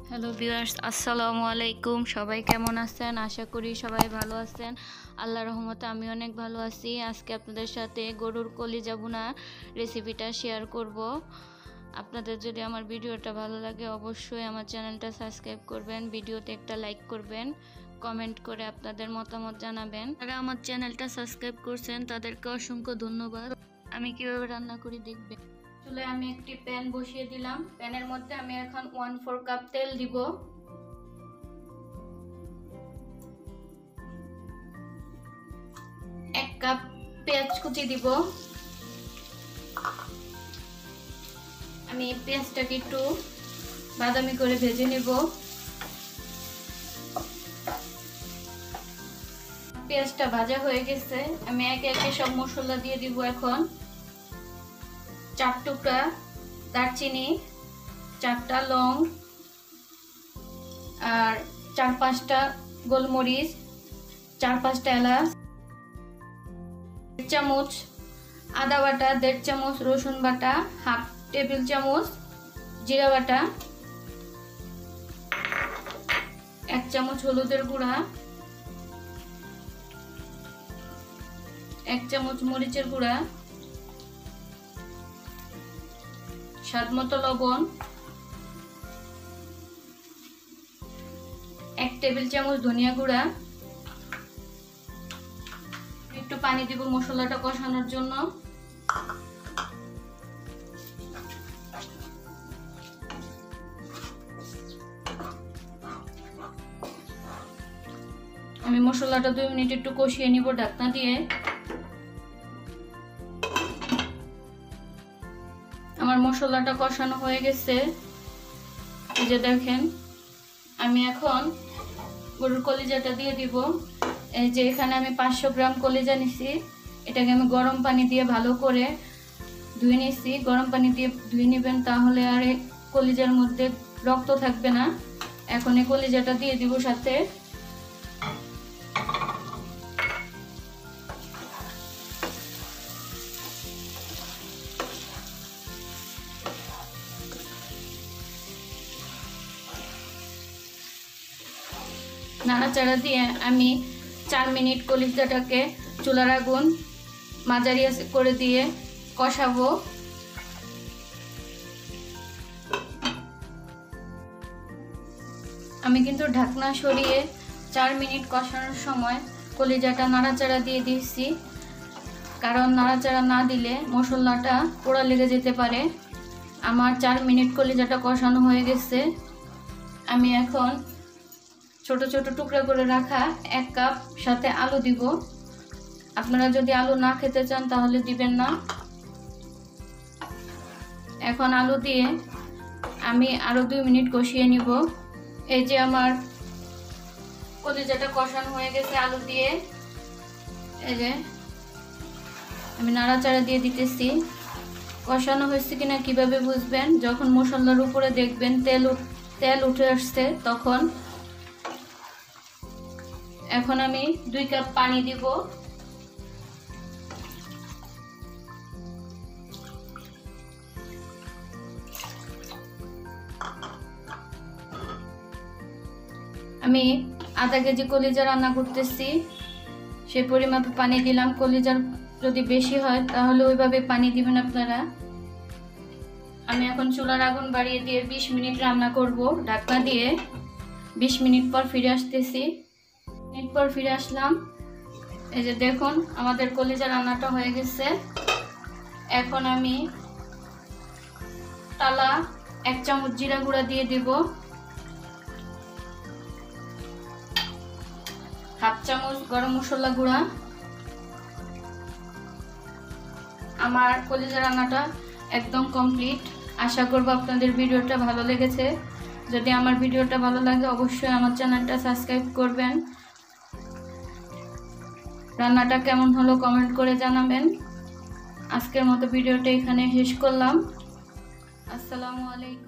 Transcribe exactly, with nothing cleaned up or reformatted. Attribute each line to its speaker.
Speaker 1: Hello viewers, আসসালামু আলাইকুম। সবাই কেমন আছেন? আশা করি সবাই ভালো আছেন। আল্লাহর রহমতে আমি অনেক ভালো আছি। আজকে আপনাদের সাথে গরুর কলিজা ভুনা রেসিপিটা শেয়ার করব। আপনাদের যদি আমার ভিডিওটা ভালো লাগে অবশ্যই আমার চ্যানেলটা সাবস্ক্রাইব করবেন, ভিডিওতে একটা লাইক করবেন, কমেন্ট করে আপনাদের মতামত জানাবেন। যারা আমার চ্যানেলটা সাবস্ক্রাইব করছেন তাদেরকে অসংখ্য ধন্যবাদ। আমি কিভাবে রান্না করি দেখবেন। চুলে আমি একটি প্যান বসিয়ে দিলাম। প্যানের মধ্যে আমি এখন ওয়ান ফোর কাপ তেল দিব। এক কাপ পেঁয়াজ কুচি দিব। আমি পেঁয়াজটাকে একটু বাদামি করে ভেজে নেব। পেঁয়াজটা ভাজা হয়ে গেছে, আমি একে একে সব মশলা দিয়ে দিব। এখন চার টুকরা দারচিনি, চারটা লং, আর চার পাঁচটা গোলমরিচ, চার পাঁচটা এলাচ, দেড় চামচ আদা বাটা, দেড় চামচ রসুন বাটা, হাফ টেবিল চামচ জিরা বাটা, এক চামচ হলুদের গুঁড়া, এক চামচ মরিচের গুঁড়া, স্বাদ মতো লবণ, এক টেবিল চামচ ধনিয়া গুঁড়া। একটু পানি দিব মশলাটা কষানোর জন্য। আমি মশলাটা দুই মিনিট একটু কষিয়ে নিব ঢাকনা দিয়ে। আমার মশলাটা কষানো হয়ে গেছে, এই যে দেখেন। আমি এখন গরুর কলিজাটা দিয়ে দিব। এই যে এখানে আমি পাঁচশো গ্রাম কলিজা নিছি, এটাকে আমি গরম পানি দিয়ে ভালো করে ধুয়ে নিছি। গরম পানি দিয়ে ধুয়ে নেবেন, তাহলে আর কলিজার মধ্যে রক্ত থাকবে না। এখন এই কলিজাটা দিয়ে দিব সাথে। নাড়াচাড়া দিয়ে আমি চার মিনিট কলিজাটাকে চুলার আগুন মাঝারি করে দিয়ে কষাবো। আমি কিন্তু ঢাকনা সরিয়ে চার মিনিট কষানোর সময় কলিজাটা নাড়াচাড়া দিয়ে দিয়েছি, কারণ নাড়াচাড়া না দিলে মশলাটা পোড়া লেগে যেতে পারে। আমার চার মিনিট কলিজাটা কষানো হয়ে গেছে। আমি এখন ছোট ছোট টুকরা করে রাখা এক কাপ সাথে আলু দিব। আপনারা যদি আলু না খেতে চান তাহলে দিবেন না। এখন আলু দিয়ে আমি আরো দুই মিনিট কষিয়ে নিব। এই যে আমার কলিজাটা কষানো হয়ে গেছে আলু দিয়ে। এই যে আমি নাড়াচাড়া দিয়ে দিতেছি। কষানো হয়েছে কিনা কিভাবে বুঝবেন? যখন মশলার উপরে দেখবেন তেল তেল উঠে আসছে তখন। এখন আমি দুই কাপ পানি দিব। আমি আধা কেজি কলিজা রান্না করতেছি, সেই পরিমাপে পানি দিলাম। কলিজার যদি বেশি হয় তাহলে ওইভাবে পানি দিবেন আপনারা। আমি এখন চুলার আগুন বাড়িয়ে দিয়ে বিশ মিনিট রান্না করব ঢাকনা দিয়ে। বিশ মিনিট পর ফিরে আসতেছি। মিনিট পর ফিরে আসলাম। এই যে দেখুন আমাদের কলিজা রান্নাটা হয়ে গেছে। এখন আমি টালা এক চামচ জিরা গুঁড়া দিয়ে দিব, হাফ চামচ গরম মশলা গুঁড়া। আমার কলিজা রান্নাটা একদম কমপ্লিট। আশা করব আপনাদের ভিডিওটা ভালো লেগেছে। যদি আমার ভিডিওটা ভালো লাগে অবশ্যই আমার চ্যানেলটা সাবস্ক্রাইব করবেন। রান্নাটা কেমন হলো কমেন্ট করে জানাবেন। আজকের মতো ভিডিওটা এখানে শেষ করলাম। আসসালামু আলাইকুম।